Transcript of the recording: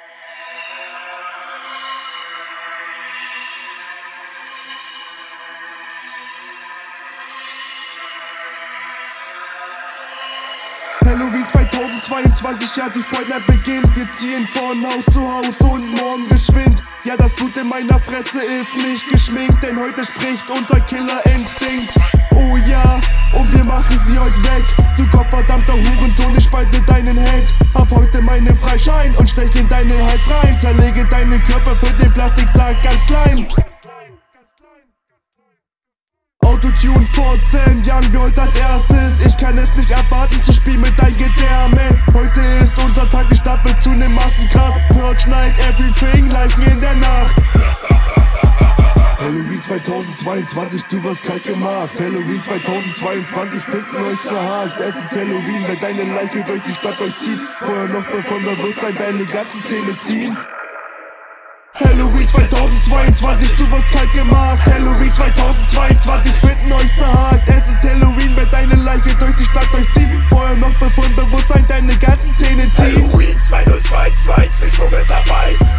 Halloween 2022, ja die Fortnite beginnt. Wir ziehen von Haus zu Haus und morgen geschwind. Ja, das Blut in meiner Fresse ist nicht geschminkt, denn heute spricht unser Killerinstinkt. Oh ja, und wir machen sie heute weg. Du gottverdammter Hurensohn, ich spalte deinen Head. Hab heute meinen Freischein und stech in deinen Hals rein. Zerlege deinen Körper für den Plastiksack ganz klein. Autotune 14, Young wie heute als erstes. Ich kann es nicht erwarten zu spielen mit deinem Gedärme. Heute ist unser Tag, die Stadt wird zu nem Massenkram. Purge Night, everything, liken in der Nacht. Halloween 2022, du wirst kalt gemacht. Halloween 2022, finden euch zu hart. Es ist Halloween, wenn deine Leiche durch die Stadt euch zieht. Vorher noch bevor Bewusstsein deine ganzen Zähne ziehen. Halloween 2022, du wirst kalt gemacht. Halloween 2022, finden euch zu hart. Es ist Halloween, wenn deine Leiche durch die Stadt durchzieht. Vorher noch bevor Bewusstsein deine ganzen Zähne ziehen. Halloween 2022, so mit dabei.